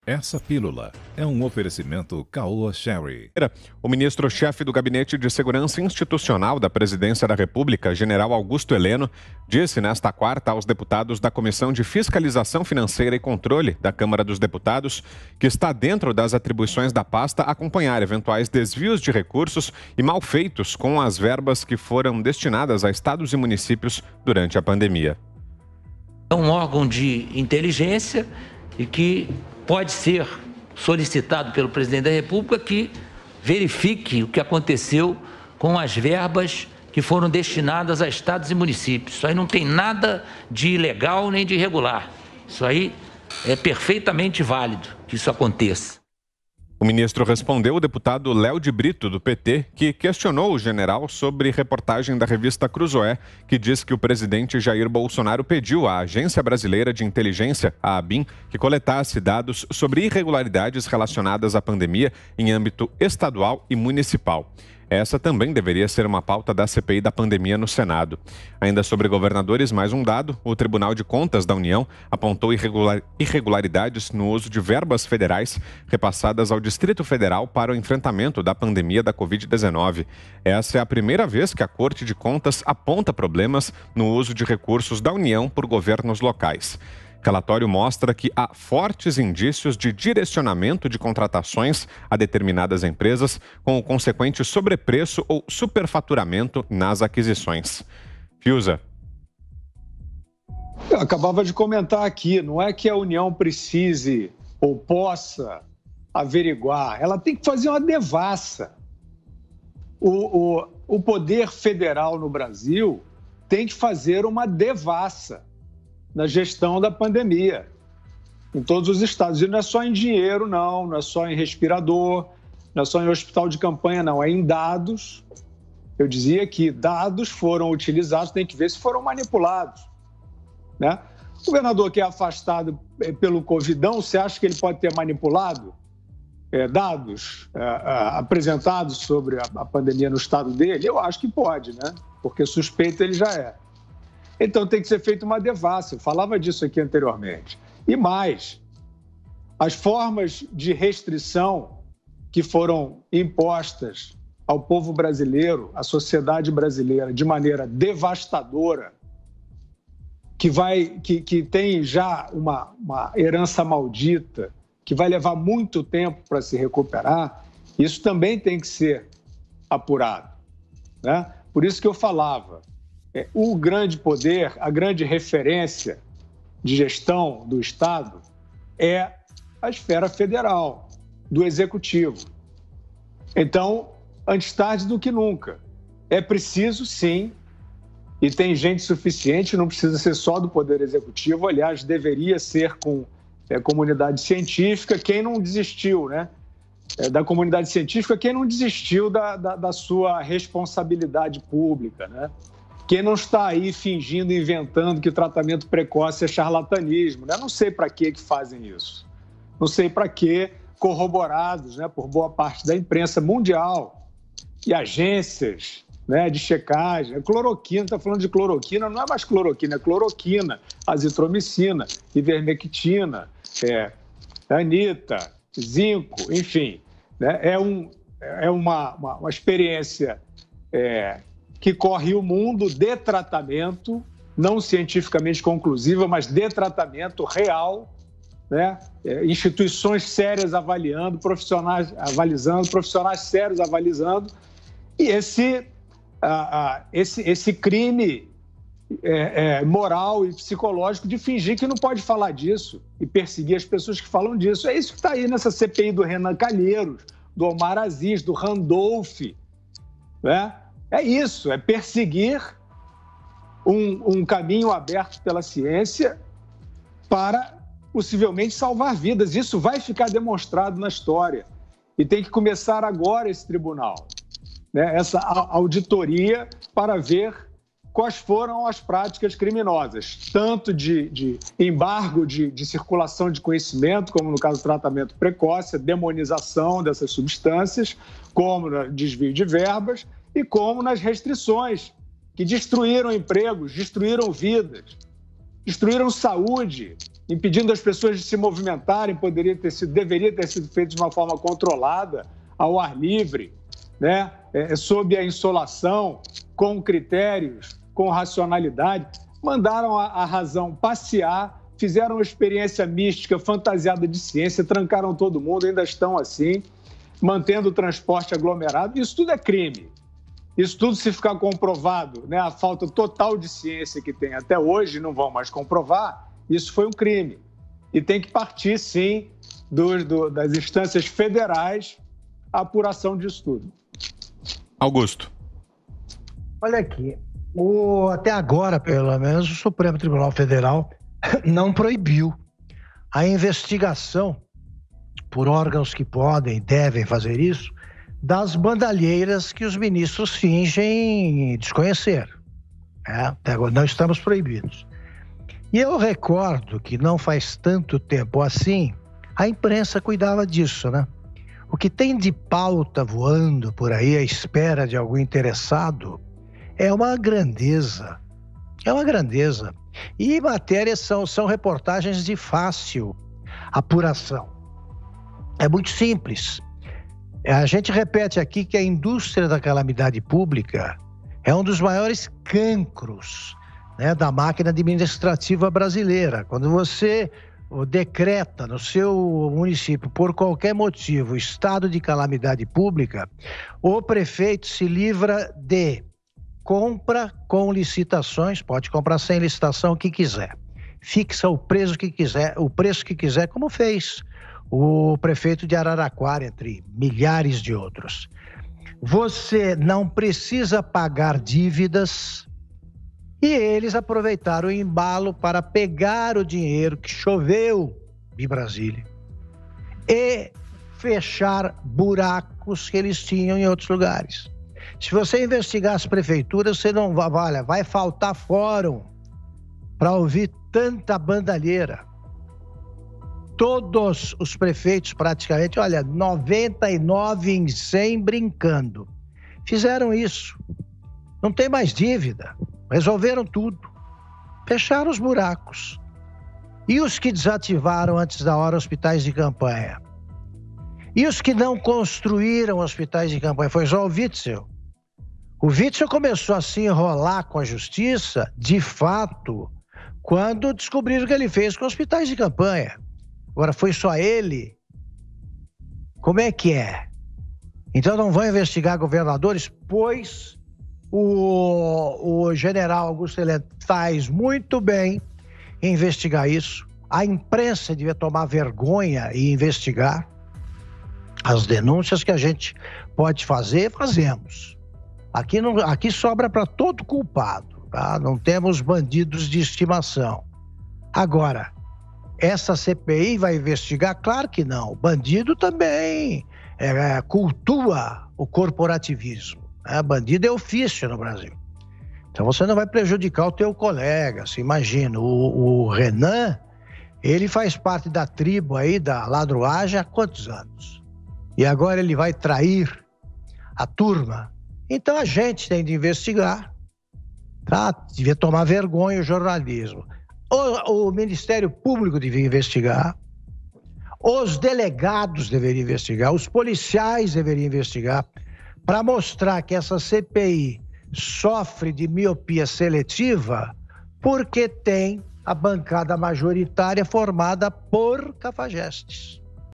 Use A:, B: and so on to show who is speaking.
A: Essa pílula é um oferecimento Caoa Sherry.
B: O ministro-chefe do Gabinete de Segurança Institucional da Presidência da República, general Augusto Heleno, disse nesta quarta aos deputados da Comissão de Fiscalização Financeira e Controle da Câmara dos Deputados que está dentro das atribuições da pasta acompanhar eventuais desvios de recursos e malfeitos com as verbas que foram destinadas a estados e municípios durante a pandemia.
C: É um órgão de inteligência e que pode ser solicitado pelo presidente da República que verifique o que aconteceu com as verbas que foram destinadas a estados e municípios. Isso aí não tem nada de ilegal nem de irregular. Isso aí é perfeitamente válido que isso aconteça.
B: O ministro respondeu ao deputado Léo de Brito, do PT, que questionou o general sobre reportagem da revista Cruzoé, que diz que o presidente Jair Bolsonaro pediu à Agência Brasileira de Inteligência, a ABIN, que coletasse dados sobre irregularidades relacionadas à pandemia em âmbito estadual e municipal. Essa também deveria ser uma pauta da CPI da pandemia no Senado. Ainda sobre governadores, mais um dado: o Tribunal de Contas da União apontou irregularidades no uso de verbas federais repassadas ao Distrito Federal para o enfrentamento da pandemia da Covid-19. Essa é a primeira vez que a Corte de Contas aponta problemas no uso de recursos da União por governos locais. O relatório mostra que há fortes indícios de direcionamento de contratações a determinadas empresas, com o consequente sobrepreço ou superfaturamento nas aquisições. Fiuza.
D: Eu acabava de comentar aqui, não é que a União precise ou possa averiguar, ela tem que fazer uma devassa. O poder federal no Brasil tem que fazer uma devassa na gestão da pandemia, em todos os estados. E não é só em dinheiro, não é só em respirador, não é só em hospital de campanha, não. É em dados. Eu dizia que dados foram utilizados, tem que ver se foram manipulados, né? O governador que é afastado pelo Covidão, você acha que ele pode ter manipulado dados apresentados sobre a pandemia no estado dele? Eu acho que pode, né? Porque suspeito ele já é. Então, tem que ser feita uma devassa. Eu falava disso aqui anteriormente. E mais, as formas de restrição que foram impostas ao povo brasileiro, à sociedade brasileira, de maneira devastadora, que tem já uma herança maldita, que vai levar muito tempo para se recuperar, isso também tem que ser apurado, né? Por isso que eu falava, o grande poder, a grande referência de gestão do Estado é a esfera federal, do Executivo. Então, antes tarde do que nunca. É preciso, sim, e tem gente suficiente, não precisa ser só do Poder Executivo, aliás, deveria ser com a comunidade científica, quem não desistiu, né? Da comunidade científica, quem não desistiu da sua responsabilidade pública, né? Quem não está aí fingindo, inventando que o tratamento precoce é charlatanismo, né? Não sei para que fazem isso. Não sei para que, corroborados, né, por boa parte da imprensa mundial e agências, né, de checagem. A cloroquina, está falando de cloroquina, não é mais cloroquina, é cloroquina, azitromicina, ivermectina, anita, zinco, enfim. Né? É uma experiência que corre o mundo de tratamento, não cientificamente conclusiva, mas de tratamento real, né? Instituições sérias avaliando, profissionais avalizando, profissionais sérios avalizando, e esse crime moral e psicológico de fingir que não pode falar disso e perseguir as pessoas que falam disso. É isso que está aí nessa CPI do Renan Calheiros, do Omar Aziz, do Randolph, né? É isso, é perseguir um caminho aberto pela ciência para, possivelmente, salvar vidas. Isso vai ficar demonstrado na história. E tem que começar agora esse tribunal, né? Essa auditoria para ver quais foram as práticas criminosas, tanto de embargo de circulação de conhecimento, como no caso do tratamento precoce, a demonização dessas substâncias, como no desvio de verbas, e como nas restrições, que destruíram empregos, destruíram vidas, destruíram saúde, impedindo as pessoas de se movimentarem, deveria ter sido feito de uma forma controlada, ao ar livre, né? Sob a insolação, com critérios, com racionalidade. Mandaram a razão passear, fizeram uma experiência mística fantasiada de ciência, trancaram todo mundo, ainda estão assim, mantendo o transporte aglomerado. Isso tudo é crime. Isso tudo, se ficar comprovado, né, a falta total de ciência que tem até hoje, não vão mais comprovar, isso foi um crime. E tem que partir, sim, das instâncias federais a apuração disso tudo.
B: Augusto.
E: Olha aqui, até agora, pelo menos, o Supremo Tribunal Federal não proibiu a investigação por órgãos que podem e devem fazer isso das bandalheiras que os ministros fingem desconhecer. Até agora não estamos proibidos. E eu recordo que não faz tanto tempo assim, a imprensa cuidava disso, né? O que tem de pauta voando por aí à espera de algum interessado é uma grandeza. É uma grandeza. E matérias são reportagens de fácil apuração. É muito simples. A gente repete aqui que a indústria da calamidade pública é um dos maiores cancros, né, da máquina administrativa brasileira. Quando você decreta no seu município, por qualquer motivo, estado de calamidade pública, o prefeito se livra de compra com licitações, pode comprar sem licitação o que quiser, fixa o preço que quiser, como fez o prefeito de Araraquara, entre milhares de outros. Você não precisa pagar dívidas e eles aproveitaram o embalo para pegar o dinheiro que choveu de Brasília e fechar buracos que eles tinham em outros lugares. Se você investigar as prefeituras, você não vai faltar fórum para ouvir tanta bandalheira. Todos os prefeitos, praticamente, 99 em 100 brincando, fizeram isso. Não tem mais dívida. Resolveram tudo. Fecharam os buracos. E os que desativaram antes da hora hospitais de campanha? E os que não construíram hospitais de campanha? Foi só o Witzel. O Witzel começou a se enrolar com a justiça, de fato, quando descobriram o que ele fez com hospitais de campanha. Agora, foi só ele? Como é que é? Então não vão investigar governadores? Pois o general Augusto Heleno faz muito bem em investigar isso. A imprensa devia tomar vergonha e investigar as denúncias que a gente pode fazer, fazemos. Aqui sobra para todo culpado, tá? Não temos bandidos de estimação. Agora, essa CPI vai investigar? Claro que não. O bandido também cultua o corporativismo. Bandido é ofício no Brasil. Então você não vai prejudicar o teu colega. Você imagina, o Renan, ele faz parte da tribo aí da ladruagem há quantos anos? E agora ele vai trair a turma. Então a gente tem de investigar, tá? Devia tomar vergonha o jornalismo. O Ministério Público devia investigar, os delegados deveriam investigar, os policiais deveriam investigar, para mostrar que essa CPI sofre de miopia seletiva porque tem a bancada majoritária formada por cafajestes.